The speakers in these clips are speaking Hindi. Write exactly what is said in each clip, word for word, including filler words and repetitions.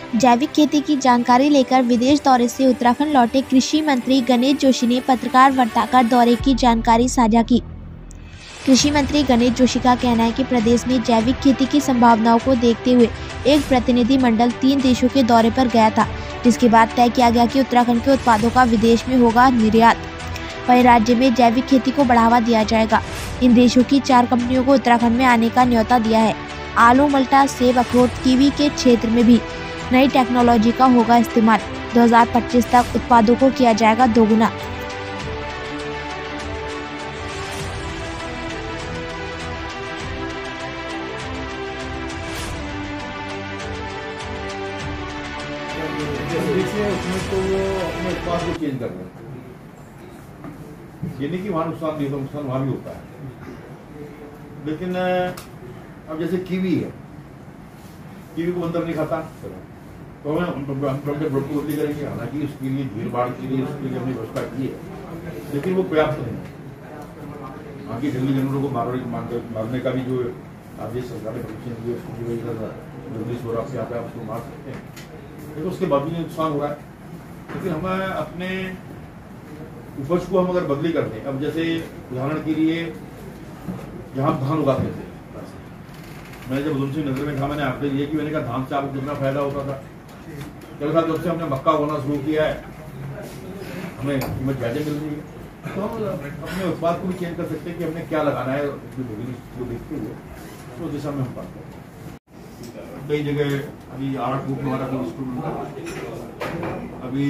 जैविक खेती की जानकारी लेकर विदेश दौरे से उत्तराखंड लौटे कृषि मंत्री गणेश जोशी ने पत्रकार वार्ता कर दौरे की जानकारी साझा की। कृषि मंत्री गणेश जोशी का कहना है कि प्रदेश में जैविक खेती की संभावनाओं को देखते हुए एक प्रतिनिधि मंडल तीन देशों के दौरे पर गया था, जिसके बाद तय किया गया कि उत्तराखंड के उत्पादों का विदेश में होगा निर्यात। वहीं राज्य में जैविक खेती को बढ़ावा दिया जाएगा। इन देशों की चार कंपनियों को उत्तराखंड में आने का न्योता दिया है। आलू, मल्टा, सेब, अखरोट, कीवी के क्षेत्र में भी नई टेक्नोलॉजी का होगा इस्तेमाल। दो हज़ार पच्चीस तक उत्पादों को किया जाएगा दोगुना। देखिए उसमें तो वो अपने उत्पाद को चेंज कर रहे हैं, ये नहीं कि वहाँ नुकसान नहीं होता, नुकसान वहाँ भी होता है। लेकिन अब जैसे कीवी है, कीवी को बंदर नहीं खाता, तो हमें हम बढ़ोतरी करेंगे। हालांकि उसके लिए भीड़ भाड़ के लिए उसके लिए हमने व्यवस्था की है, लेकिन वो पर्याप्त नहीं है। बाकी जंगली जानवरों को मार मारने का भी जो आदेश सरकार ने परमिशन दी है, उसकी वजह से जल्दी से आप यहाँ पे आप उसको मार सकते हैं, लेकिन उसके बाद भी नुकसान हो रहा है। लेकिन हमें अपने उपज को हम अगर बदली कर दें, अब जैसे उदाहरण के लिए जहाँ धान उगाते थे, मैं जब उधम सिंह नगर में था, मैंने आपसे ये कि मैंने कहा धान से आपको कितना फायदा होता था। कल का जब से हमने मक्का उगाना शुरू किया है, हमें कीमत ज्यादा मिल रही है, तो हम अपने उत्पाद को भी चेंज कर सकते हैं कि हमने क्या लगाना है उसको देखते हुए, तो दिशा में हम बात करते हैं। कई जगह अभी आठ बुक हमारा अभी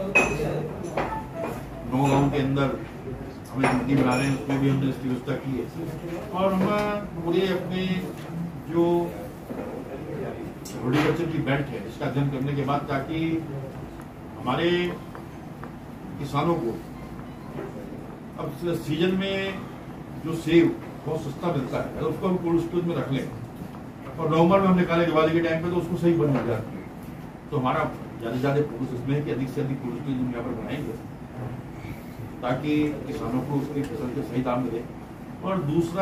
नौ गाँव के अंदर हमें मंडी बना रहे हैं, उसमें भी हमने इसकी व्यवस्था की है। और हम पूरे अपने जो हॉर्टिकल्चर की बेल्ट है इसका अध्ययन करने के बाद, ताकि हमारे किसानों को अब सीजन में जो सेब बहुत सस्ता मिलता है, उसको हम कोल्ड स्टोरेज में रख लें और नवंबर में हम निकालें दिवाली के टाइम पे, तो उसको सही बन मिल जाती है। तो हमारा ज़्यादा से ज़्यादा फोकस इसमें है कि अधिक से अधिक कोल्ड स्टोरेज हम यहाँ पर बनाएंगे, ताकि किसानों को उसकी फसल के सही दाम मिले। और दूसरा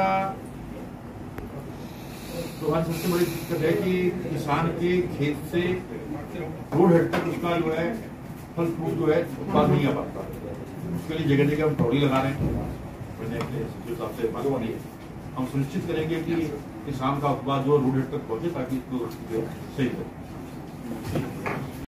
तो हमारी सबसे बड़ी दिक्कत है कि किसान के खेत से रोड हेड तक उसका जो है फल फ्रूट जो है उत्पाद नहीं आ पाता। उसके लिए जगह जगह हम टोली लगा रहे हैं, मैंने हिसाब से बात करी है। हम सुनिश्चित करेंगे कि किसान का उत्पाद जो रोड हेड तक पहुंचे, ताकि इसको सही हो।